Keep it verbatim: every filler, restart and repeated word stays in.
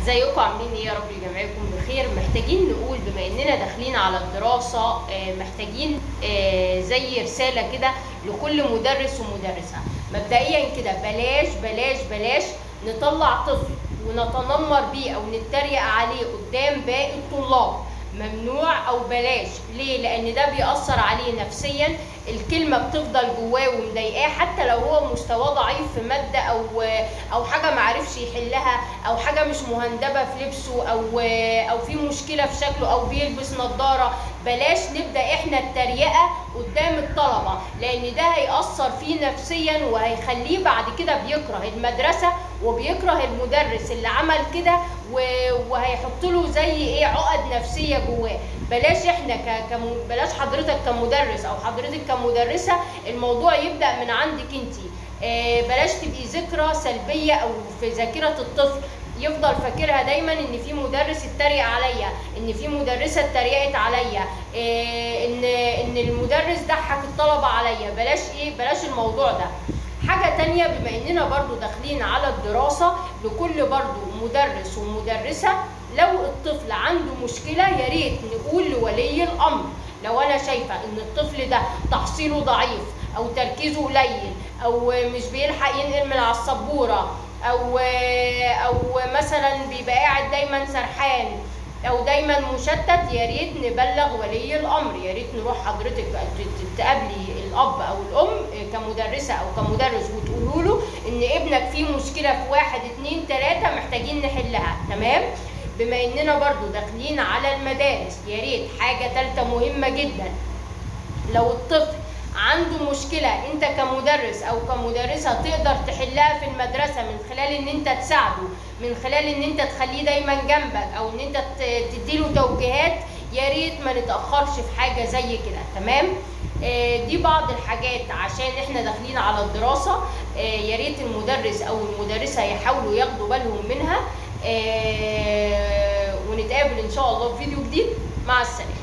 ازيكم عاملين ايه؟ يا رب الجميع يكون بخير. محتاجين نقول بما اننا داخلين على الدراسه، محتاجين زي رساله كده لكل مدرس ومدرسه. مبدئيا كده بلاش بلاش بلاش نطلع طفل ونتنمر بيه او نتريق عليه قدام باقي الطلاب. ممنوع او بلاش. ليه؟ لان ده بيأثر عليه نفسيا، الكلمه بتفضل جواه ومضايقاه حتى لو هو مستواه ضعيف في ماده او او حاجه معرفش يحلها، او حاجه مش مهندبه في لبسه، او او في مشكله في شكله، او بيلبس نظاره. بلاش نبدا احنا التريقه قدام الطلبه، لان ده هيأثر فيه نفسيا وهيخليه بعد كده بيكره المدرسه وبيكره المدرس اللي عمل كده، وهيحط له زي ايه عقد نفسيه جواه. بلاش احنا ك... كم... بلاش حضرتك كمدرس او حضرتك كمدرسه الموضوع يبدا من عندك انت. اه بلاش تبقي ذكرى سلبيه او في ذاكره الطفل يفضل فاكرها دايما ان في مدرس اتريق عليا، ان في مدرسه اتريقت عليا، اه ان ان المدرس ضحك الطلبه عليا. بلاش ايه بلاش الموضوع ده. حاجة تانية، بما اننا برضو داخلين على الدراسة، لكل برضو مدرس ومدرسة لو الطفل عنده مشكلة يا ريت نقول لولي الامر. لو انا شايفة ان الطفل ده تحصيله ضعيف او تركيزه قليل او مش بيلحق ينقل من على السبورة، او او مثلا بيبقى قاعد دايما سرحان او دايما مشتت، يا ريت نبلغ ولي الامر. يا ريت نروح حضرتك تقابلي الاب او الام كمدرسه او كمدرس وتقولوا له ان ابنك فيه مشكله في واحد اتنين تلاته محتاجين نحلها. تمام؟ بما اننا برضو داخلين على المدارس، يا ريت حاجه ثالثه مهمه جدا، لو الطفل عنده مشكلة انت كمدرس او كمدرسة تقدر تحلها في المدرسة من خلال ان انت تساعده، من خلال ان انت تخليه دايما جنبك، او ان انت تديله توجيهات، يا ريت ما نتأخرش في حاجة زي كده. تمام؟ آه دي بعض الحاجات عشان احنا داخلين على الدراسة. آه يا ريت المدرس او المدرسة يحاولوا ياخدوا بالهم منها. آه ونتقابل ان شاء الله في فيديو جديد. مع السلامة.